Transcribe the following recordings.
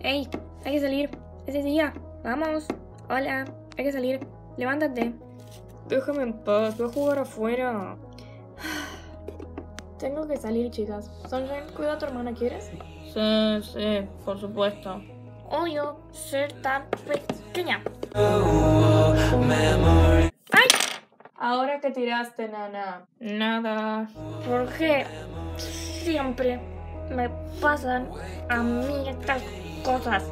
Hey, hay que salir. Ese día. Vamos. Hola, hay que salir. Levántate. Déjame en paz, voy a jugar afuera. Tengo que salir, chicas. Sunshine, cuida a tu hermana, ¿quieres? Sí, por supuesto. Odio ser tan pequeña. ¡Ay! ¿Ahora qué tiraste, nana? Nada. ¿Por qué siempre me pasan a mí estas cosas?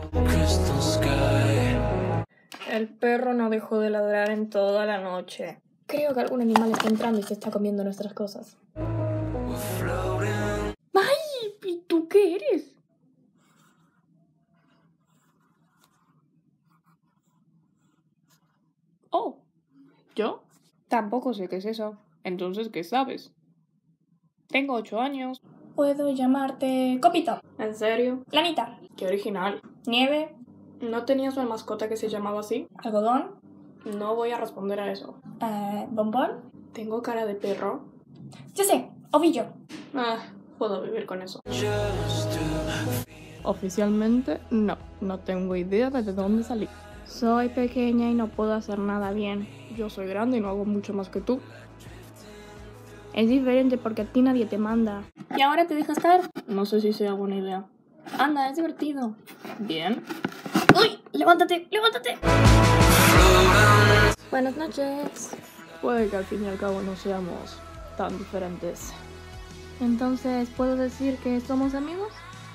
El perro no dejó de ladrar en toda la noche. Creo que algún animal está entrando y se está comiendo nuestras cosas. ¡Ay! ¿Y tú qué eres? Oh, ¿yo? Tampoco sé qué es eso. Entonces, ¿qué sabes? Tengo 8 años. Puedo llamarte Copito. ¿En serio? Lanita. Qué original. Nieve. ¿No tenías una mascota que se llamaba así? Algodón. No voy a responder a eso. ¿Bombón? ¿Tengo cara de perro? Ya sé, ovillo. Puedo vivir con eso. Oficialmente, no tengo idea de dónde salí. Soy pequeña y no puedo hacer nada bien. Yo soy grande y no hago mucho más que tú. Es diferente porque a ti nadie te manda. ¿Y ahora te deja estar? No sé si sea buena idea. Anda, es divertido. Bien. ¡Uy! ¡Levántate! ¡Levántate! Buenas noches. Puede que al fin y al cabo no seamos tan diferentes. Entonces, ¿puedo decir que somos amigos?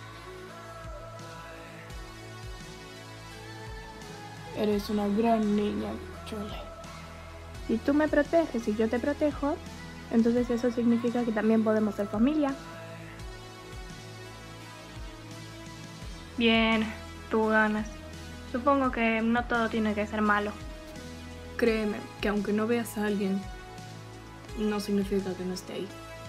Eres una gran niña, Chole. Si tú me proteges y yo te protejo, entonces eso significa que también podemos ser familia. Bien, tú ganas. Supongo que no todo tiene que ser malo. Créeme, que aunque no veas a alguien, no significa que no esté ahí.